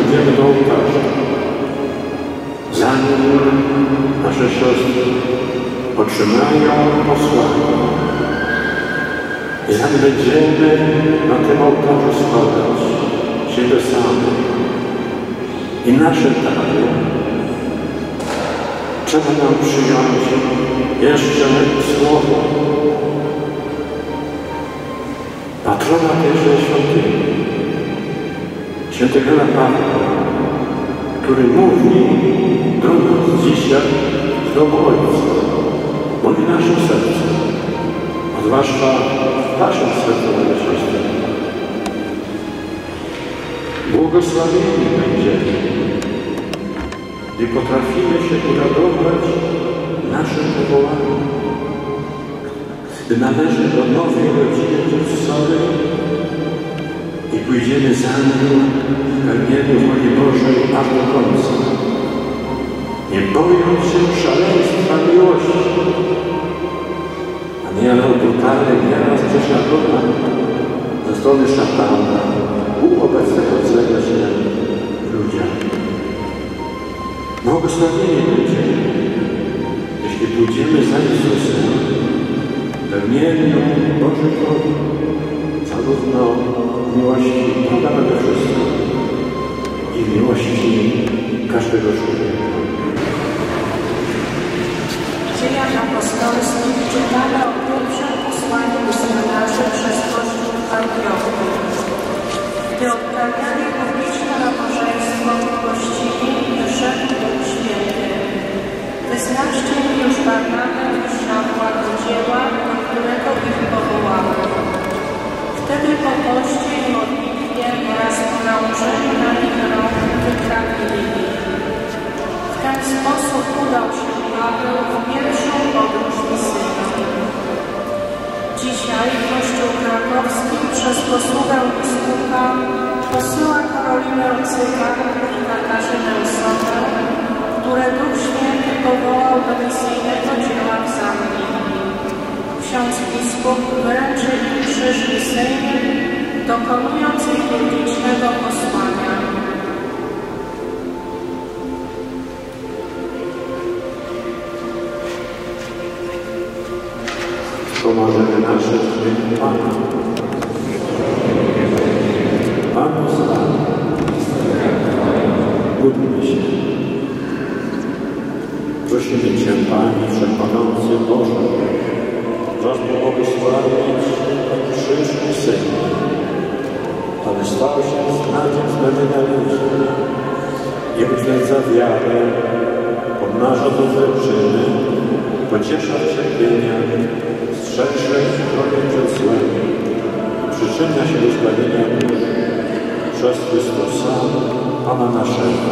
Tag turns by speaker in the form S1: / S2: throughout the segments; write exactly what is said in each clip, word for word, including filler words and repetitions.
S1: pójdziemy do ołtarza, zanim nasze siostry otrzymają posłanie, jak będziemy na tym ołtarzu składać siebie same i nasze dary, trzeba nam przyjąć jeszcze słowo patrona tejże świątyni, świętego Pawła, który mówi do nas dzisiaj z domu Ojca, mówi naszym sercem, a zwłaszcza waszym sercem, moje siostry. Błogosławieni będziemy, gdy potrafimy się uradować naszym powołaniem, gdy należy do nowej rodziny Chrystusowej i pójdziemy za nim w pełnieniu woli Bożej aż do końca, nie bojąc się szaleństwa miłości, a nie brutalnie nieraz prześladowań ze strony szatana, uobecniającego się w ludziach. Błogosławieni będziemy, jeśli pójdziemy za Jezusem w pełnieniu Bożej woli, zarówno w miłości Boga nade wszystko i w miłości każdego człowieka.
S2: W dziejach apostolskich czytamy o pierwszym posłaniu misjonarzy przez Kościół w Antiochii. Gdy odprawiali publiczne nabożeństwo właściwie wyszedł Duch Święty. Wyznaczcie mi już Barnabę i Szawła do dzieła, do którego ich powołano. Wtedy po poście i modlitwie oraz po nałożeniu na nich rąk wyprawili ich. W ten sposób udał się Paweł w pierwszą podróż misyjną. Dzisiaj Kościół Krakowski przez posługę biskupa posyła Karolinę Cygan i Katarzynę Sotę, które Duch Święty powołał do misyjnego dzieła w Zambii. Ksiądz biskup wręczy im krzyż misyjny, dokonując liturgicznego posłania.
S1: Pomożemy nasze w Pana. Panu z nami. Módlmy się. Prosimy Cię, Panie Wszechmogący Boże, żeś pobłogosławić krzyż misyjny, aby stał się znakiem zbawienia ludzi i utwierdza wiarę, pomnaża dobre czyny, pociesza cierpienia, strzeże i chroni przed złem i przyczynia się do zbawienia dusz przez Chrystusa, Pana naszego.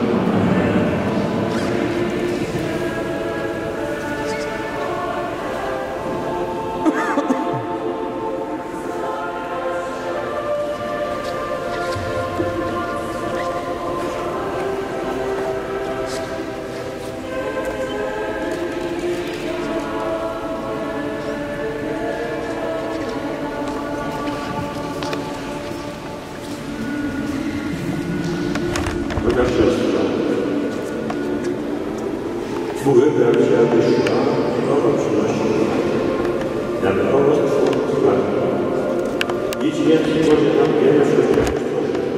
S1: Droga siostro, Bóg wybrał Cię, abyś szła i owoc przynosiła, aby owoc Twój trwał. Idź więc i Boże nam wiele wszystkiego stworzenia.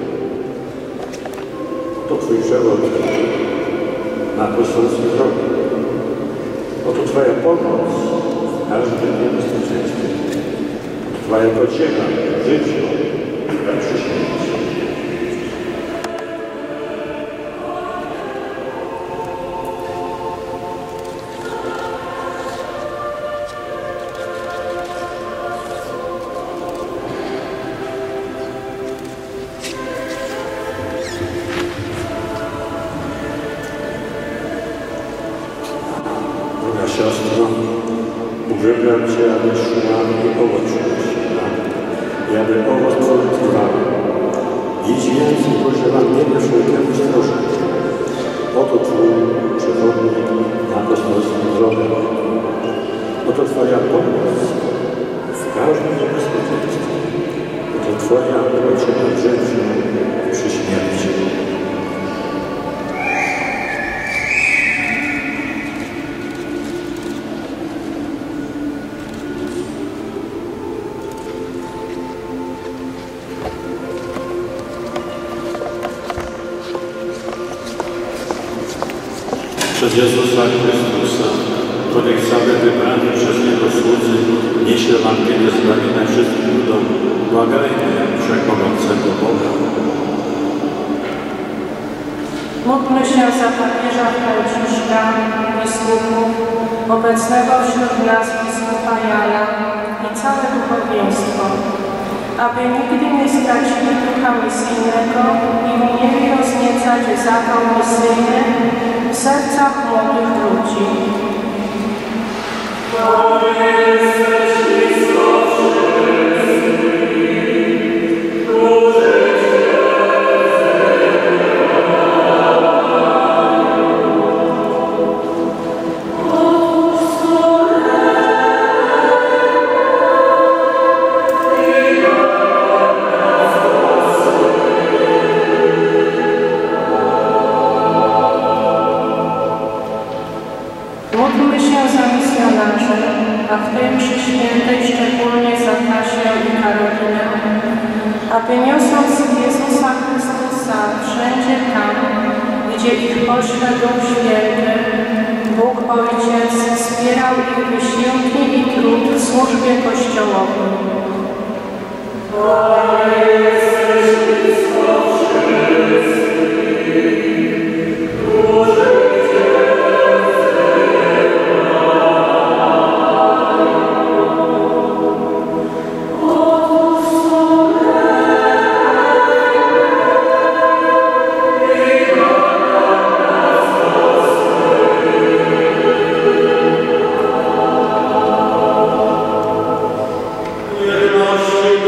S1: Oto Twój przewodnik na apostolskiej drodze. Oto Twoja pomoc w każdym niebezpieczeństwie. Oto Twoja pociecha w życiu i przy śmierci. Siostro, wybrał Cię, abyś szła i owoc przynosiła, i aby owoc Twój trwał. Idź więc i pożywam niebie wszelkiemu stworzeniu. Oto Twój przewodnik na apostolską drogę. Oto Twoja pomoc w każdym niebezpieczeństwie. Oto Twoja pocieka w życiu przy śmierci.
S3: przez Jezusa Chrystusa, który cały wybrany przez Niego słudzy niesie Ewangelię zbawienia wszystkim ludom, błagajmy wszechmogącego Boga.
S2: Módlmy się za papieża Franciszka, biskupów, obecnego wśród nas biskupa Jana i całe duchowieństwo, aby nigdy nie stracili ducha misyjnego i umieli rozniecać zapał misyjny w sercach młodych ludzi. Módlmy się za misjonarzy, a w tej mszy świętej szczególnie za Kasię i Karolinę, aby niosąc Jezusa Chrystusa wszędzie tam, gdzie ich pośle Duch Święty, Bóg Ojciec wspierał ich wysiłki i trud w służbie Kościołowi.
S3: Niech nasi